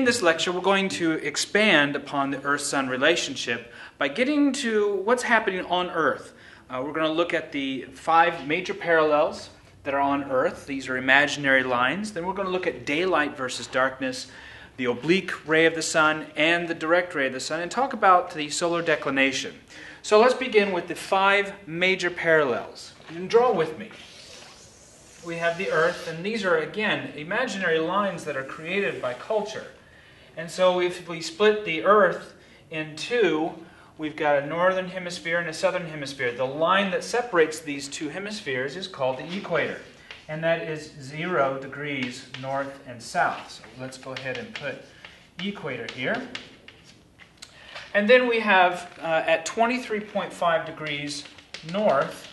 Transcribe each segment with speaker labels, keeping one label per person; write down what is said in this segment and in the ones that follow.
Speaker 1: In this lecture, we're going to expand upon the Earth-Sun relationship by getting to what's happening on Earth. We're going to look at the 5 major parallels that are on Earth. These are imaginary lines. Then we're going to look at daylight versus darkness, the oblique ray of the sun, and the direct ray of the sun, and talk about the solar declination. So let's begin with the 5 major parallels. You can draw with me. We have the Earth, and these are, again, imaginary lines that are created by culture. And so if we split the Earth in two, we've got a northern hemisphere and a southern hemisphere. The line that separates these two hemispheres is called the equator, and that is 0 degrees north and south. So let's go ahead and put equator here. And then we have at 23.5 degrees north,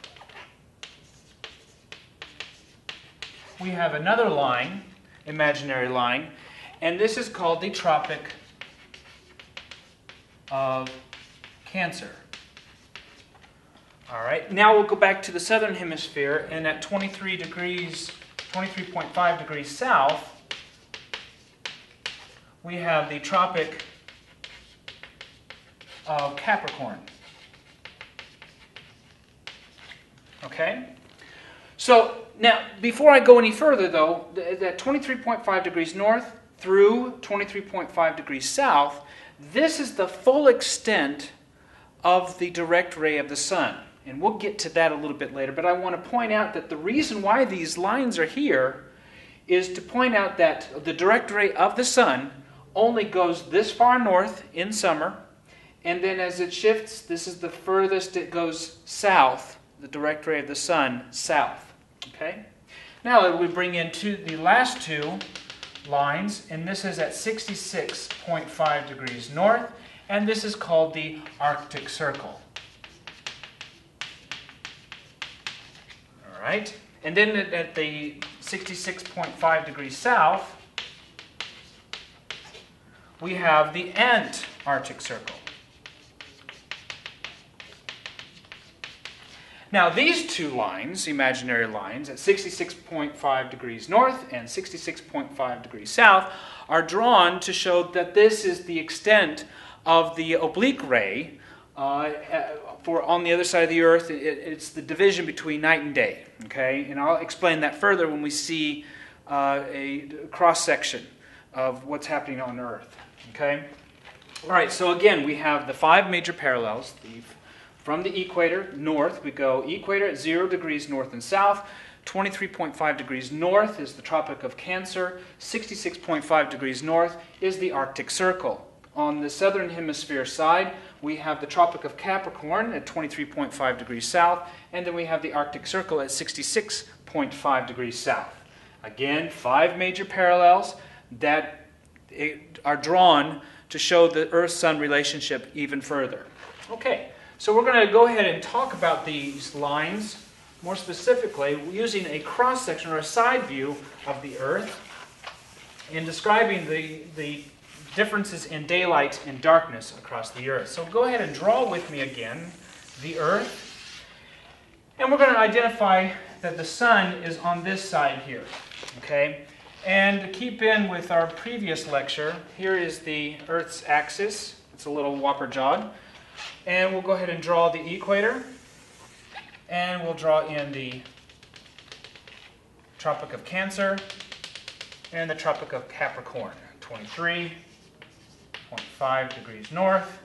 Speaker 1: we have another line, imaginary line, and this is called the Tropic of Cancer. All right, now we'll go back to the southern hemisphere, and at 23.5 degrees south, we have the Tropic of Capricorn. Okay? So, now, before I go any further, though, at 23.5 degrees north through 23.5 degrees south, this is the full extent of the direct ray of the sun. And we'll get to that a little bit later, but I want to point out that the reason why these lines are here is to point out that the direct ray of the sun only goes this far north in summer, and then as it shifts, this is the furthest it goes south, the direct ray of the sun south. Okay? Now we bring in the last two lines, and this is at 66.5 degrees north, and this is called the Arctic Circle. All right? And then at the 66.5 degrees south, we have the Antarctic Circle. Now these two lines, imaginary lines, at 66.5 degrees north and 66.5 degrees south, are drawn to show that this is the extent of the oblique ray. For on the other side of the Earth, it's the division between night and day. Okay, and I'll explain that further when we see a cross-section of what's happening on Earth. Okay, all right. So again, we have the 5 major parallels. From the equator north, we go equator at 0 degrees north and south. 23.5 degrees north is the Tropic of Cancer. 66.5 degrees north is the Arctic Circle. On the southern hemisphere side, we have the Tropic of Capricorn at 23.5 degrees south, and then we have the Arctic Circle at 66.5 degrees south. Again, 5 major parallels that are drawn to show the Earth-Sun relationship even further. Okay. So we're going to go ahead and talk about these lines more specifically using a cross-section or a side view of the Earth in describing the differences in daylight and darkness across the Earth. So go ahead and draw with me again the Earth. And we're going to identify that the sun is on this side here. Okay? And to keep in with our previous lecture, here is the Earth's axis. It's a little whopper jog. And we'll go ahead and draw the equator, and we'll draw in the Tropic of Cancer and the Tropic of Capricorn. 23.5 degrees north,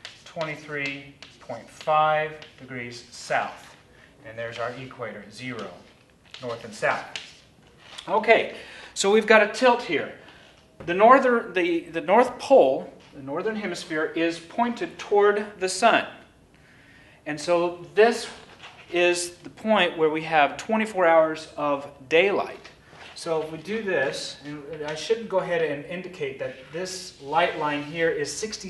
Speaker 1: 23.5 degrees south. And there's our equator, 0, north and south. Okay, so we've got a tilt here. The North Pole, the northern hemisphere, is pointed toward the sun. And so this is the point where we have 24 hours of daylight. So if we do this, and I should go ahead and indicate that this light line here is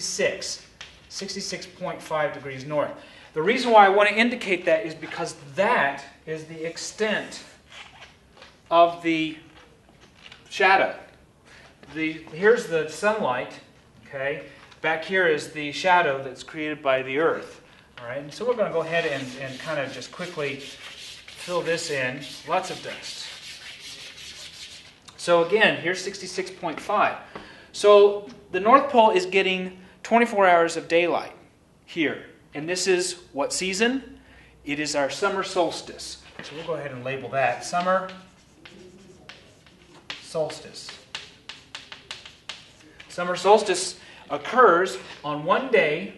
Speaker 1: 66.5 degrees north. The reason why I want to indicate that is because that is the extent of the shadow. Here's the sunlight. Okay, back here is the shadow that's created by the Earth. All right, and so we're going to go ahead and kind of just quickly fill this in. Lots of dust. So again, here's 66.5. So the North Pole is getting 24 hours of daylight here. And this is what season? It is our summer solstice. So we'll go ahead and label that summer solstice. Summer solstice occurs on one day,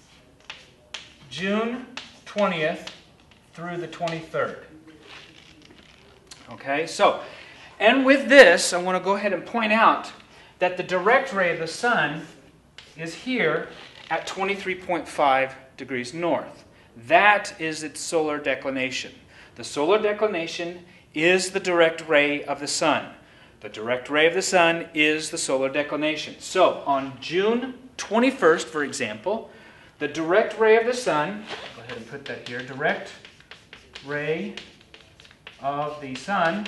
Speaker 1: June 20th through the 23rd. Okay, so, and with this, I want to go ahead and point out that the direct ray of the sun is here at 23.5 degrees north. That is its solar declination. The solar declination is the direct ray of the sun. The direct ray of the sun is the solar declination. So, on June 21st, for example, the direct ray of the sun, go ahead and put that here, direct ray of the sun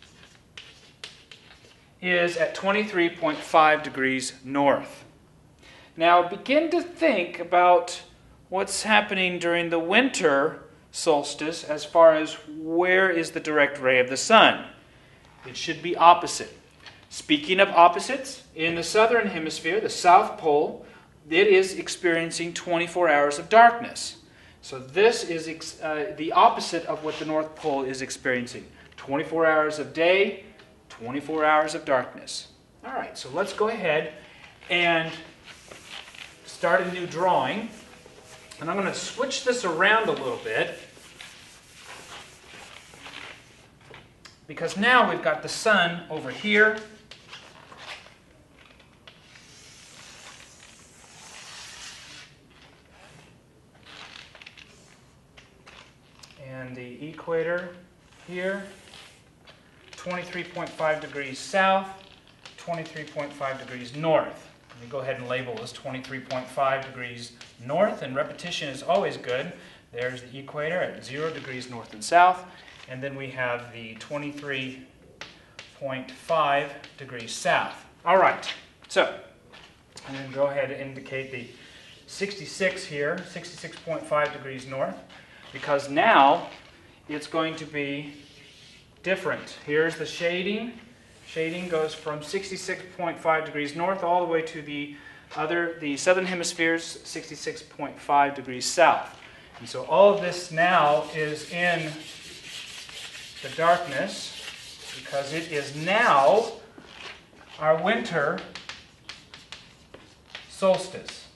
Speaker 1: is at 23.5 degrees north. Now begin to think about what's happening during the winter solstice as far as where is the direct ray of the sun. It should be opposite. Speaking of opposites, in the southern hemisphere, the South Pole, it is experiencing 24 hours of darkness. So this is the opposite of what the North Pole is experiencing. 24 hours of day, 24 hours of darkness. All right, so let's go ahead and start a new drawing. And I'm going to switch this around a little bit, because now we've got the sun over here. And the equator here, 23.5 degrees south, 23.5 degrees north. Let me go ahead and label this 23.5 degrees north, and repetition is always good. There's the equator at 0 degrees north and south, and then we have the 23.5 degrees south. All right, so I'm going to go ahead and indicate the 66 here, 66.5 degrees north, because now it's going to be different. Here's the shading. Shading goes from 66.5 degrees north all the way to the southern hemisphere's 66.5 degrees south. And so all of this now is in the darkness because it is now our winter solstice,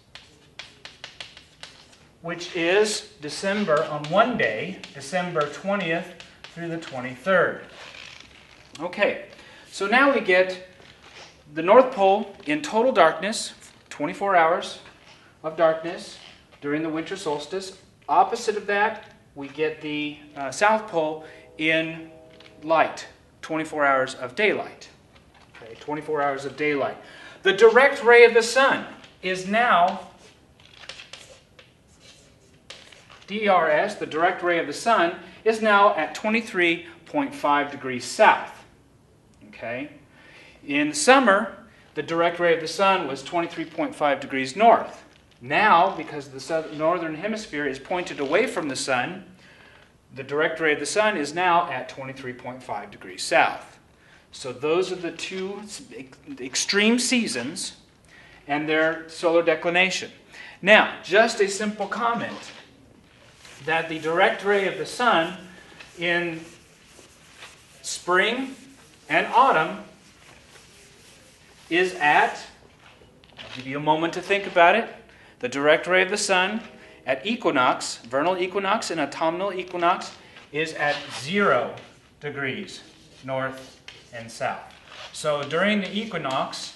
Speaker 1: which is December on one day, December 20th through the 23rd. Okay, so now we get the North Pole in total darkness, 24 hours of darkness during the winter solstice. Opposite of that, we get the South Pole in light, 24 hours of daylight. Okay, 24 hours of daylight. The direct ray of the sun is now DRS, the direct ray of the sun, is now at 23.5 degrees south. Okay? In summer, the direct ray of the sun was 23.5 degrees north. Now, because the northern hemisphere is pointed away from the sun, the direct ray of the sun is now at 23.5 degrees south. So those are the two extreme seasons and their solar declination. Now, just a simple comment that the direct ray of the sun in spring and autumn is at, I'll give you a moment to think about it, the direct ray of the sun at equinox, vernal equinox and autumnal equinox, is at 0 degrees north and south. So during the equinox,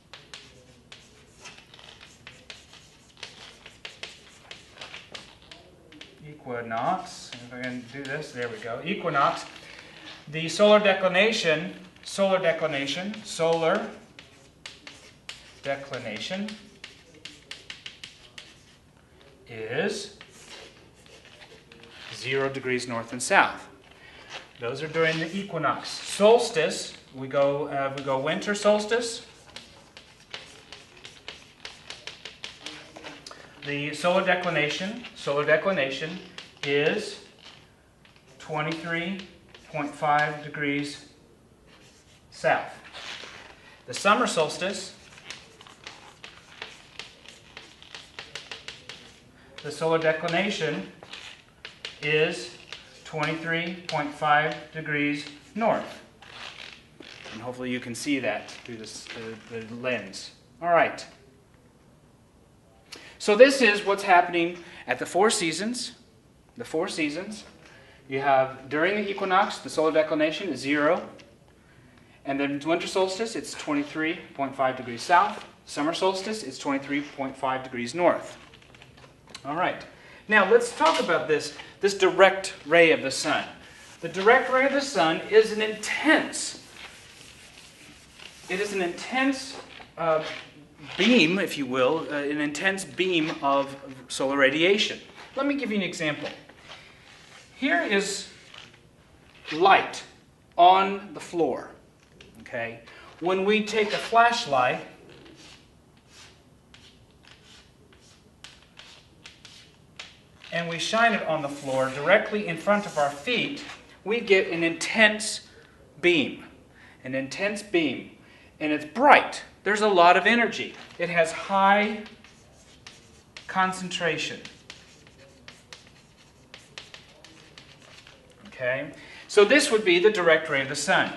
Speaker 1: if I can do this, there we go, equinox, the solar declination is 0 degrees north and south. Those are during the equinox. Solstice, we go winter solstice. The solar declination is 23.5 degrees south. The summer solstice the solar declination is 23.5 degrees north. And hopefully you can see that through the lens. All right. So this is what's happening at the four seasons. The four seasons. You have, during the equinox, the solar declination is 0. And then winter solstice, it's 23.5 degrees south. Summer solstice, it's 23.5 degrees north. All right. Now let's talk about this direct ray of the sun. The direct ray of the sun is an intense, beam, if you will, an intense beam of solar radiation. Let me give you an example. Here is light on the floor. Okay? When we take a flashlight and we shine it on the floor directly in front of our feet, we get an intense beam. An intense beam. And it's bright. There's a lot of energy. It has high concentration. Okay? So this would be the direct ray of the sun.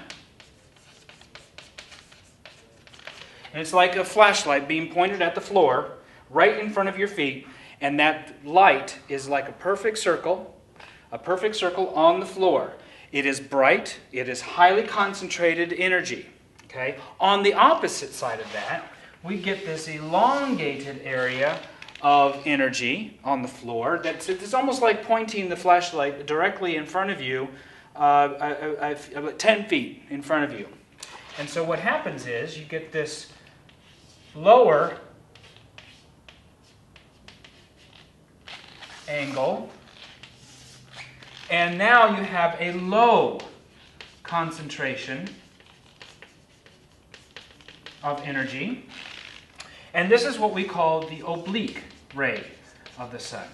Speaker 1: And it's like a flashlight being pointed at the floor, right in front of your feet, and that light is like a perfect circle on the floor. It is bright, it is highly concentrated energy. Okay? On the opposite side of that, we get this elongated area of energy on the floor. It's almost like pointing the flashlight directly in front of you, 10 feet in front of you. And so what happens is you get this lower angle, and now you have a low concentration of energy. And this is what we call the oblique ray of the sun.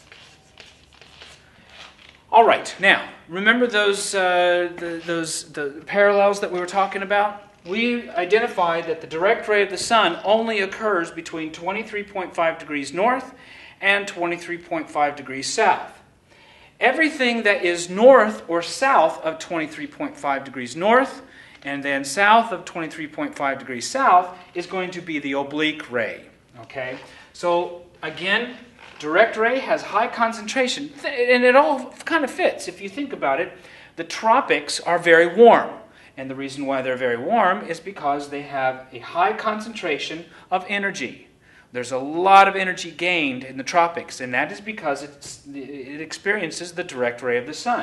Speaker 1: All right, now, remember those the parallels that we were talking about? We identified that the direct ray of the sun only occurs between 23.5 degrees north and 23.5 degrees south. Everything that is north or south of 23.5 degrees north and then south of 23.5 degrees south is going to be the oblique ray. Okay? So, again, direct ray has high concentration, and it all kind of fits. If you think about it, the tropics are very warm. And the reason why they're very warm is because they have a high concentration of energy. There's a lot of energy gained in the tropics, and that is because it experiences the direct ray of the sun.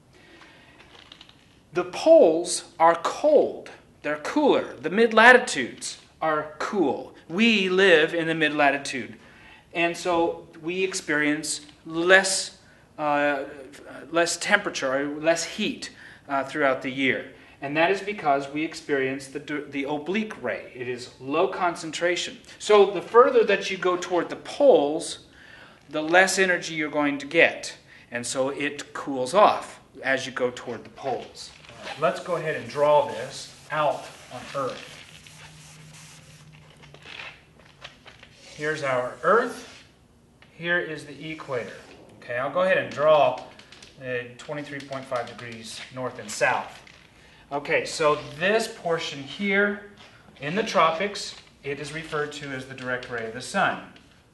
Speaker 1: The poles are cold. They're cooler. The mid-latitudes are cool. We live in the mid-latitude. And so we experience less temperature, or less heat throughout the year. And that is because we experience the oblique ray. It is low concentration. So the further that you go toward the poles, the less energy you're going to get. And so it cools off as you go toward the poles. Let's go ahead and draw this out on Earth. Here's our Earth. Here is the equator. Okay, I'll go ahead and draw 23.5 degrees north and south. Okay, so this portion here in the tropics, it is referred to as the direct ray of the sun.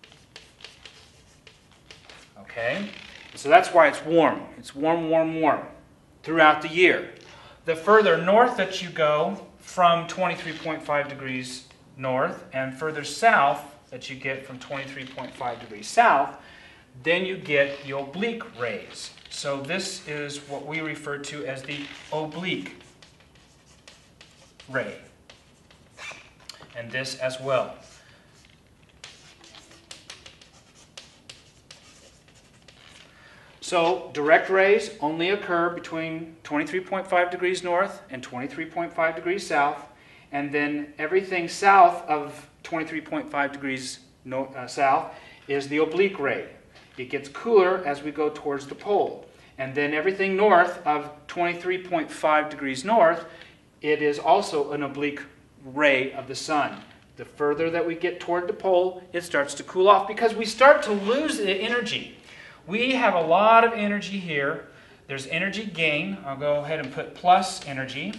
Speaker 1: Okay, so that's why it's warm. It's warm, warm, warm throughout the year. The further north that you go from 23.5 degrees north and further south that you get from 23.5 degrees south, then you get the oblique rays. So this is what we refer to as the oblique ray. And this as well. So direct rays only occur between 23.5 degrees north and 23.5 degrees south, and then everything south of 23.5 degrees south is the oblique ray. It gets cooler as we go towards the pole. And then everything north of 23.5 degrees north, it is also an oblique ray of the sun. The further that we get toward the pole, it starts to cool off because we start to lose the energy. We have a lot of energy here. There's energy gain. I'll go ahead and put plus energy.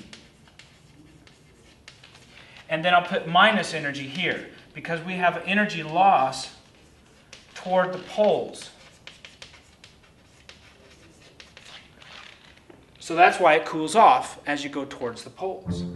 Speaker 1: And then I'll put minus energy here because we have energy loss toward the poles. So that's why it cools off as you go towards the poles.